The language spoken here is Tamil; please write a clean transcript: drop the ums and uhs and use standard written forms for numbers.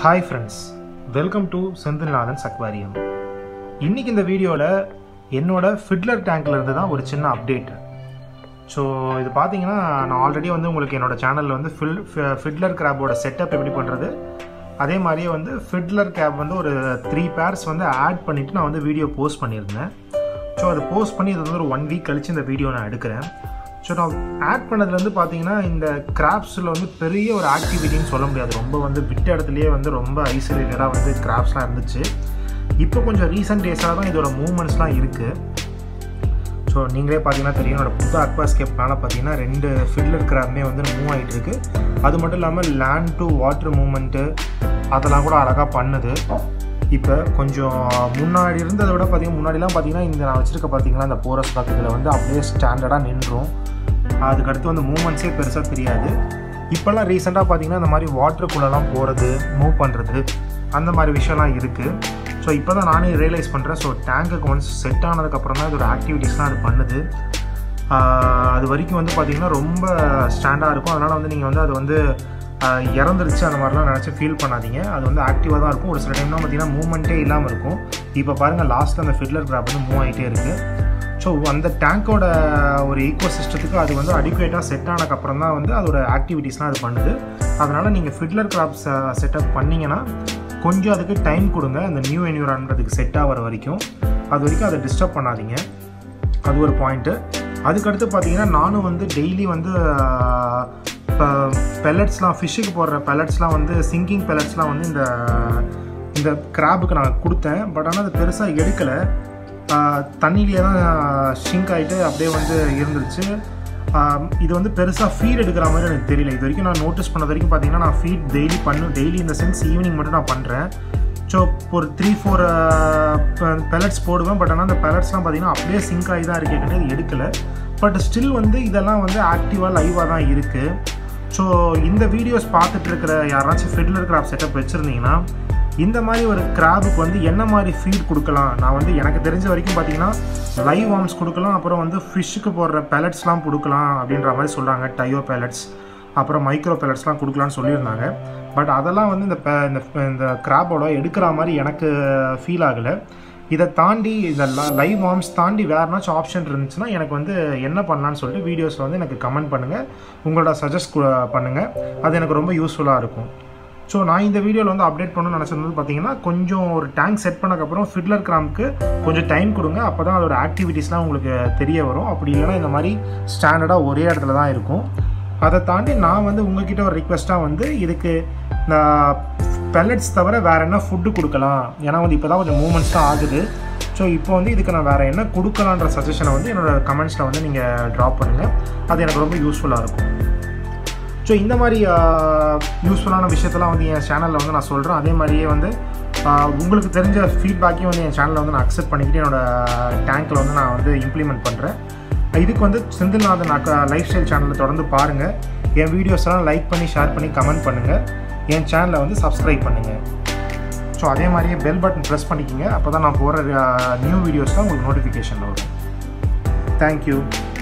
Hi friends, welcome to Sendhan's Aquarium. இன்னைக்கு இந்த வீடியோல என்னோட Fiddler tankல இருந்து தான் ஒரு சின்ன அப்டேட். ஸோ இது பார்த்தீங்கன்னா நான் ஆல்ரெடி வந்து உங்களுக்கு என்னோட சேனலில் வந்து Fiddler crab ஓட செட்டப் எப்படி பண்ணுறது, அதே மாதிரியே வந்து Fiddler crab வந்து ஒரு 3 pairs வந்து ஆட் பண்ணிவிட்டு நான் வந்து வீடியோ போஸ்ட் பண்ணியிருந்தேன். ஸோ அதை போஸ்ட் பண்ணி இது வந்து ஒரு 1 week கழிச்சு இந்த வீடியோ நான் எடுக்கிறேன். ஸோ நான் ஆட் பண்ணதுலேருந்து பார்த்தீங்கன்னா இந்த கிராப்ஸில் வந்து பெரிய ஒரு ஆக்டிவிட்டின்னு சொல்ல முடியாது. ரொம்ப வந்து விட்ட இடத்துலையே வந்து ரொம்ப ஐசோலேட்டடாக வந்து கிராப்ஸ்லாம் இருந்துச்சு. இப்போ கொஞ்சம் ரீசெண்ட் டேஸாக தான் இதோட மூவ்மெண்ட்ஸ்லாம் இருக்குது. ஸோ நீங்களே பார்த்தீங்கன்னா தெரியும், என்னோட புது அக்வாஸ்கேப்னால பார்த்தீங்கன்னா 2 Fiddler crabமே வந்து மூவ் ஆகிட்டு இருக்குது. அது மட்டும் இல்லாமல் லேண்ட் டு வாட்டர் மூவ்மெண்ட்டு அதெல்லாம் கூட அழகாக பண்ணுது. இப்போ கொஞ்சம் முன்னாடி இருந்ததை விட பார்த்தீங்கன்னா முன்னாடிலாம் பார்த்தீங்கன்னா இந்த நான் வச்சுருக்க பார்த்தீங்கன்னா இந்த போரஸ் பக்கத்தில் வந்து அப்படியே ஸ்டாண்டர்டாக நின்றும். அதுக்கடுத்து வந்து மூவ்மெண்ட்ஸே பெருசாக தெரியாது. இப்போல்லாம் ரீசெண்டாக பார்த்தீங்கன்னா இந்த மாதிரி வாட்டருக்குள்ளெல்லாம் போகிறது, மூவ் பண்ணுறது, அந்த மாதிரி விஷயம்லாம் இருக்குது. ஸோ இப்போ தான் நானே ரியலைஸ் பண்ணுறேன். ஸோ டேங்குக்கு ஒன்ஸ் செட் ஆனதுக்கப்புறம் தான் இதோட ஆக்டிவிட்டீஸ்லாம் அது பண்ணுது. அது வரைக்கும் வந்து பார்த்திங்கன்னா ரொம்ப ஸ்டாண்டாக இருக்கும். அதனால் வந்து நீங்கள் வந்து அது வந்து இறந்துருச்சு அந்த மாதிரிலாம் நினச்சி ஃபீல் பண்ணாதீங்க. அது வந்து ஆக்டிவாக தான் இருக்கும். ஒரு சில டைம்லாம் பார்த்திங்கன்னா மூவ்மெண்ட்டே இல்லாமல் இருக்கும். இப்போ பாருங்கள் லாஸ்ட்டில் அந்த Fiddler crab வந்து மூவ் ஆகிட்டே இருக்குது. ஸோ அந்த டேங்கோட ஒரு ஈக்கோ சிஸ்டத்துக்கு அது வந்து அடிக்குவேட்டாக செட் ஆனதுக்கப்புறம் தான் வந்து அதோட ஆக்டிவிட்டீஸ்லாம் அது பண்ணுது. அதனால் நீங்கள் Fiddler crab செட்டப் பண்ணிங்கன்னா கொஞ்சம் அதுக்கு டைம் கொடுங்க, அந்த நியூ என்விரான்மெண்ட்டுக்கு செட் ஆகிற வரைக்கும். அது வரைக்கும் அதை டிஸ்டர்ப் பண்ணாதீங்க. அது ஒரு பாயிண்ட்டு. அதுக்கடுத்து பார்த்தீங்கன்னா நானும் வந்து டெய்லி வந்து இப்போ பெல்லட்ஸ்லாம், ஃபிஷ்ஷுக்கு போடுற பெல்லட்ஸ்லாம் வந்து சிங்கிங் பெல்லட்ஸ்லாம் வந்து இந்த கிராபுக்கு நான் கொடுத்தேன். பட் ஆனால் அது பெருசாக எடுக்கலை. தண்ணியிலே தான் ஷிங்க் ஆகிட்டு அப்படியே வந்து இருந்துருச்சு. இது வந்து பெருசாக ஃபீட் எடுக்கிற மாதிரி எனக்கு தெரியல. இது வரைக்கும் நான் நோட்டீஸ் பண்ணது வரைக்கும் பார்த்தீங்கன்னா நான் ஃபீட் டெய்லி இந்த சென்ஸ் ஈவினிங் மட்டும் நான் பண்ணுறேன். ஸோ ஒரு 3-4 பெல்லட்ஸ் போடுவேன். பட் ஆனால் அந்த பெல்லட்ஸ்லாம் பார்த்தீங்கன்னா அப்படியே சிங்க் ஆகி தான் இருக்கே கிடையாது, எடுக்கலை. பட் ஸ்டில் வந்து இதெல்லாம் வந்து ஆக்டிவாக லைவாக தான் இருக்குது. ஸோ இந்த வீடியோஸ் பார்த்துட்டு இருக்கிற யாராச்சும் Fiddler crab செட்டப் வச்சுருந்தீங்கன்னா இந்த மாதிரி ஒரு கிராபுக்கு வந்து என்ன மாதிரி ஃபீட் கொடுக்கலாம், நான் வந்து எனக்கு தெரிஞ்ச வரைக்கும் பார்த்தீங்கன்னா லைவ் வார்ம்ஸ் கொடுக்கலாம், அப்புறம் வந்து ஃபிஷ்ஷுக்கு போடுற பெல்லட்ஸ்லாம் கொடுக்கலாம் அப்படின்ற மாதிரி சொல்கிறாங்க. டயோ பெல்லட்ஸ், அப்புறம் மைக்ரோ பெல்லட்ஸ்லாம் கொடுக்கலான்னு சொல்லியிருந்தாங்க. பட் அதெல்லாம் வந்து இந்த கிராபோட எடுக்கிற மாதிரி எனக்கு ஃபீல் ஆகலை. இதை தாண்டி இந்த லைவ் வார்ம்ஸ் தாண்டி வேறுனாச்சும் ஆப்ஷன் இருந்துச்சுன்னா எனக்கு வந்து என்ன பண்ணலான்னு சொல்லிட்டு வீடியோஸில் வந்து எனக்கு கமெண்ட் பண்ணுங்கள், உங்களோட சஜஸ்ட் பண்ணுங்கள். அது எனக்கு ரொம்ப யூஸ்ஃபுல்லாக இருக்கும். ஸோ நான் இந்த வீடியோவில் வந்து அப்டேட் பண்ணணும்னு நினச்சிருந்தது பார்த்தீங்கன்னா கொஞ்சம் ஒரு டேங்க் செட் பண்ணக்கப்புறம் Fiddler crabக்கு கொஞ்சம் டைம் கொடுங்க. அப்போ தான் அதோட ஆக்டிவிட்டீஸ்லாம் உங்களுக்கு தெரிய வரும். அப்படி இல்லைனா இந்த மாதிரி ஸ்டாண்டர்டாக ஒரே இடத்துல தான் இருக்கும். அதை தாண்டி நான் வந்து உங்ககிட்ட ஒரு ரிக்வெஸ்ட்டாக வந்து இதுக்கு பெல்லட்ஸ் தவிர வேறு என்ன ஃபுட்டு கொடுக்கலாம், ஏன்னா வந்து இப்போ தான் கொஞ்சம் மூமெண்ட்ஸ் தான் ஆகுது. ஸோ இப்போ வந்து இதுக்கு நான் வேறு என்ன கொடுக்கலான்ற சஜஷனை வந்து என்னோடய கமெண்ட்ஸில் வந்து நீங்கள் ட்ராப் பண்ணுங்கள். அது எனக்கு ரொம்ப யூஸ்ஃபுல்லாக இருக்கும். ஸோ இந்த மாதிரி யூஸ்ஃபுல்லான விஷயத்தெல்லாம் வந்து என் சேனலில் வந்து நான் சொல்கிறேன். அதே மாதிரியே வந்து உங்களுக்கு தெரிஞ்ச ஃபீட்பேக்கையும் வந்து என் சேனலில் வந்து நான் அக்செப்ட் பண்ணிக்கிட்டு என்னோடய டேங்க்கில் வந்து நான் வந்து இம்ப்ளிமெண்ட் பண்ணுறேன். இதுக்கு வந்து செந்தில்நாதன் லைஃப் ஸ்டைல் சேனலில் தொடர்ந்து பாருங்கள். என் வீடியோஸ்லாம் லைக் பண்ணி, ஷேர் பண்ணி, கமெண்ட் பண்ணுங்கள். என் சேனலை வந்து சப்ஸ்கிரைப் பண்ணுங்கள். ஸோ அதே மாதிரியே பெல் பட்டன் ப்ரெஸ் பண்ணிக்கோங்க. அப்போ தான் நான் போகிற நியூ வீடியோஸ்லாம் உங்களுக்கு நோட்டிஃபிகேஷனில் வரும். தேங்க்யூ.